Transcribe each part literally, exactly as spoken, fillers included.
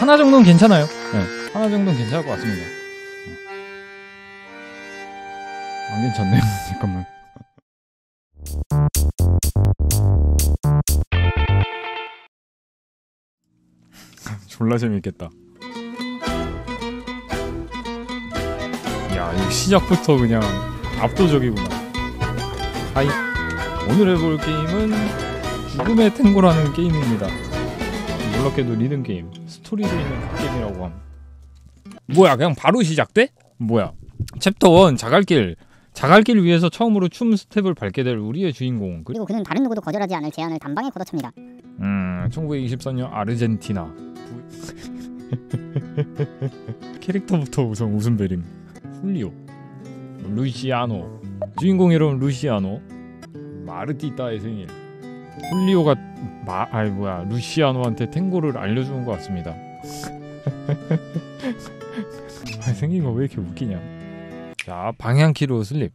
하나 정도는 괜찮아요. 네, 하나 정도는 괜찮을 것 같습니다. 안 괜찮네요. 잠깐만. 졸라 재밌겠다. 야, 이 시작부터 그냥 압도적이구나. 하이, 오늘 해볼 게임은 죽음의 탱고라는 게임입니다. 놀랍게도 리듬 게임, 스토리도 있는 그 게임이라고 함. 뭐야, 그냥 바로 시작돼? 뭐야? 챕터 일, 자갈길. 자갈길을 위해서 처음으로 춤 스텝을 밟게 될 우리의 주인공. 그리고 그는 다른 누구도 거절하지 않을 제안을 단방에 걷어찹니다. 음, 천구백이십사 년 아르헨티나. 캐릭터부터 우선 웃음베림. 훌리오, 루시아노. 주인공 이름 루시아노. 마르티타의 생일. 훌리오가 마, 아이 뭐야 루시아노한테 탱고를 알려주는 것 같습니다. 아, 생긴 거 왜 이렇게 웃기냐. 자, 방향키로 슬립.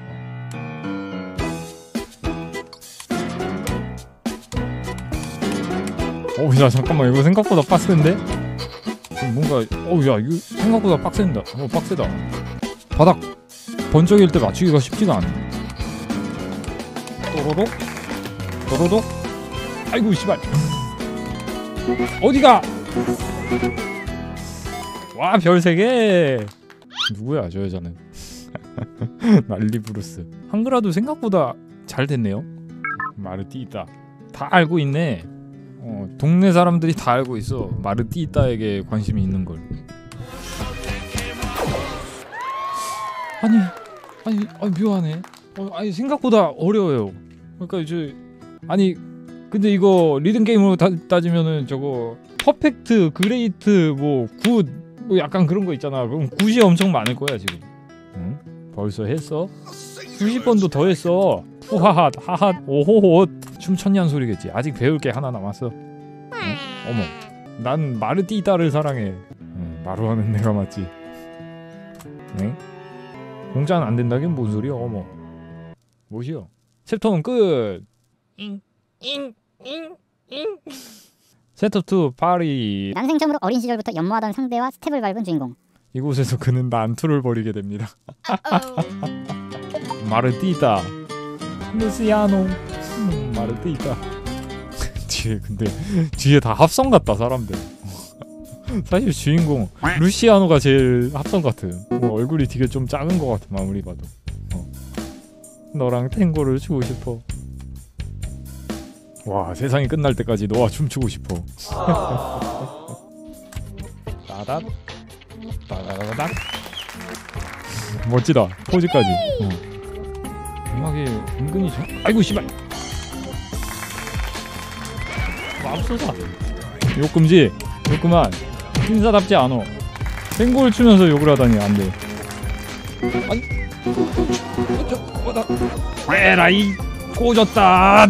어우, 야, 잠깐만, 이거 생각보다 빡센데? 뭔가, 어우, 야, 이거 생각보다 빡센다. 어, 빡세다. 바닥 번쩍일 때 맞추기가 쉽지가 않네. 또로록 또로록. 아이고 씨발. 어디가? 와, 별 세 개. 누구야 저 여자는? 말리브루스. 한글화도 생각보다 잘 됐네요. 마르티타 다 알고 있네. 어, 동네 사람들이 다 알고 있어. 마르티타에게 관심이 있는 걸. 아니, 아니, 아니 묘하네. 어, 아니 생각보다 어려워요. 그러니까 이제 아니 근데 이거 리듬 게임으로 다, 따지면은 저거 퍼펙트, 그레이트, 뭐 굿, 뭐 약간 그런 거 있잖아. 그럼 굿이 엄청 많을 거야 지금. 응? 벌써 했어? 수십 번도 더 했어. 푸하핫, 하핫, 오호호. 춤천년 소리겠지. 아직 배울 게 하나 남았어. 응? 어머, 난 마르티타를 사랑해. 응, 마루하는 내가 맞지. 응? 공짜는 안 된다긴 뭔 소리야? 어머, 뭐시여? 챕터는 끝. 잉, 잉, 잉, 잉. 챕터 이 파리. 난생 처음으로 어린 시절부터 연모하던 상대와 스텝을 밟은 주인공. 이곳에서 그는 난투를 벌이게 됩니다. 마르티타, 루시아노, 음, 마르티타. 뒤에 근데 뒤에 다 합성 같다 사람들. 사실 주인공 루시아노가 제일 합성 같은. 뭐 얼굴이 되게 좀 작은 것 같아 아무리 봐도. 어. 너랑 탱고를 추고 싶어. 와, 세상이 끝날 때까지 너와 춤추고 싶어. 따닥 따다다닥. 멋지다 포즈까지. 어. 음악이 은근히 좀... 아이고 씨발. 맙소사. 욕 금지. 욕 그만. 인사답지 않어. 탱고를 추면서 욕을 하다니 안돼. 아니 에라이 꼬졌다.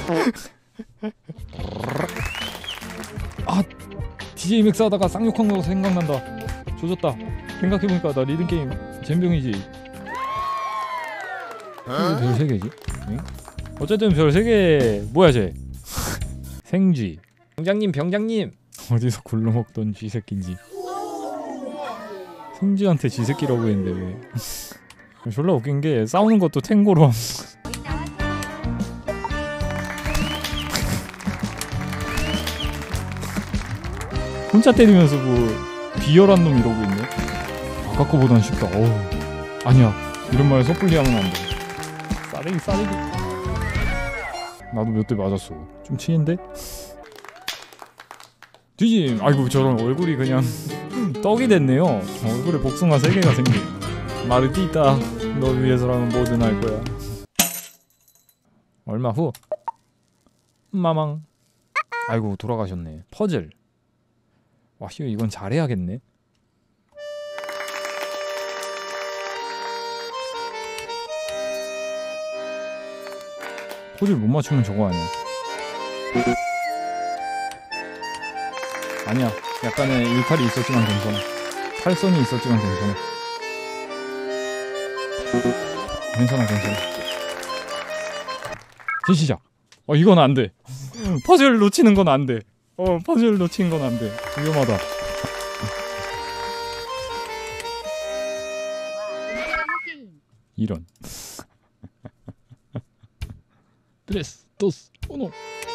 아, 디제이 맥스 하다가 쌍욕한 거 생각난다. 조졌다. 생각해보니까 나 리듬게임 젬병이지. 어? 별 세 개지? 응? 어쨌든 별 세 개. 뭐야 쟤? 생쥐. 병장님 병장님. 어디서 굴러먹던 쥐새끼인지. 생쥐한테 쥐새끼라고 했는데 왜. 졸라 웃긴 게 싸우는 것도 탱고로. 혼자 때리면서 뭐 비열한 놈 이러고 있네. 아까 거보단 쉽다. 어우, 아니야, 이런 말 섣불리 하면 안 돼. 싸대기 싸대기. 나도 몇 대 맞았어. 좀 치인데? 뒤짐. 아이고, 저런 얼굴이 그냥 떡이 됐네요. 얼굴에 복숭아 세 개가 생긴. 마르티타, 널 위해서라면 뭐든 할 거야. 얼마 후 마망. 아이고, 돌아가셨네. 퍼즐. 와, 씨, 이건 잘해야겠네. 퍼즐 못 맞추면 저거 아니야. 아니야, 약간의 일탈이 있었지만 괜찮아. 탈선이 있었지만 괜찮아. 괜찮아 괜찮아. 재시작. 어, 이건 안돼. 퍼즐 놓치는 건 안돼. 어, 퍼즐 놓치는 건 안돼. 위험하다. 이런. 트레스 도스 오노.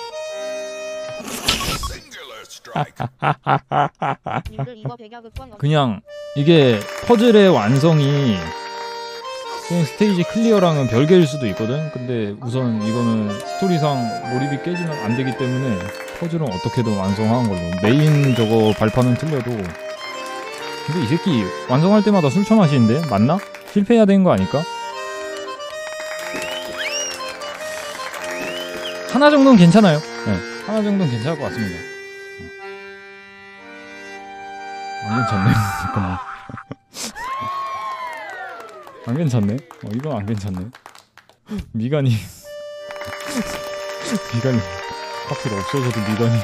님들 이거 백야극권 그냥 이게 퍼즐의 완성이 그냥 스테이지 클리어랑은 별개일 수도 있거든. 근데 우선 이거는 스토리상 몰입이 깨지면 안 되기 때문에 퍼즐은 어떻게든 완성하는 걸로. 메인 저거 발판은 틀려도. 근데 이 새끼 완성할 때마다 술 처마시는데 맞나? 실패해야 되는 거 아닐까? 하나 정도는 괜찮아요. 네, 하나 정도는 괜찮을 것 같습니다. 안 괜찮네. 잠깐만. 안 괜찮네. 어, 이건 안 괜찮네. 미간이 미간이 하필 없어져도 미간이.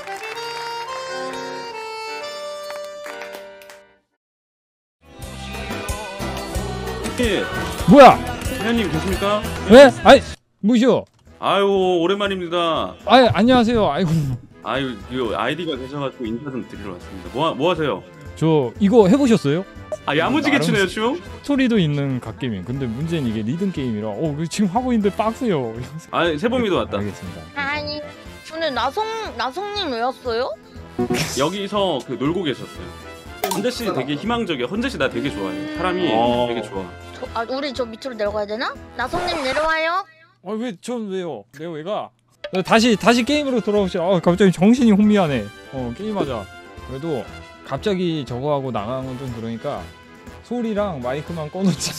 예, 뭐야? 회원님 계십니까? 왜? 아이 무시오. 아유 오랜만입니다. 아이 안녕하세요. 아이고 아유 이 아이디가 계셔가지고 인사 좀 드리러 왔습니다. 뭐, 뭐 하세요? 저 이거 해보셨어요? 아 야무지게 추네요 춤? 스토리도 있는 갓게임이. 근데 문제는 이게 리듬 게임이라 어 지금 하고 있는데 빡세요. 아 세범이도 왔다. 알겠습니다. 아니 근데 나성 나성님 왜 왔어요? 여기서 그 놀고 계셨어요. 헌재 씨 되게 희망적이야. 헌재 씨 나 되게 좋아해. 사람이 어. 되게 좋아. 저, 아 우리 저 밑으로 내려가야 되나? 나성님 내려와요. 아 왜 전 왜요? 내가 왜가? 다시 다시 게임으로 돌아오시죠. 아 갑자기 정신이 혼미하네. 어 게임하자. 그래도 갑자기 저거 하고 나가는 건 좀 그러니까 소리랑 마이크만 꺼놓자.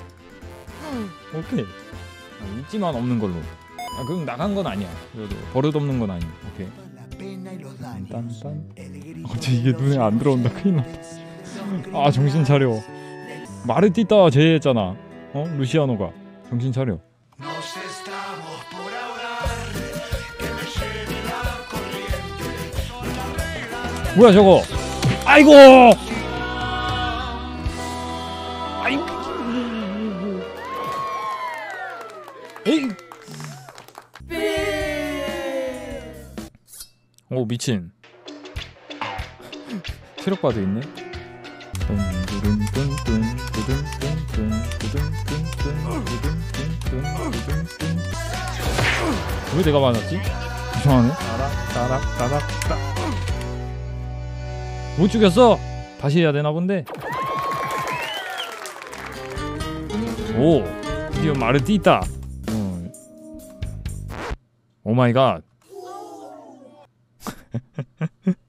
오케이. 아, 있지만 없는 걸로. 아 그럼 나간 건 아니야. 그래도 버릇 없는 건 아니야. 오케이. 딴딴. 어째 이게 눈에 안 들어온다. 큰일 났다. 아 정신 차려. 마르티타 제했잖아. 어 루시아노가. 정신 차려. 뭐야 저거? 아이고! 아이고! 에이! 오 미친. 체력바도 있네. 왜 내가 맞았지? 이상하네. 따락 따락 따락 따. 못 죽였어. 다시 해야 되나 본데. 오 드디어 마르티타. 어. 오 마이 갓.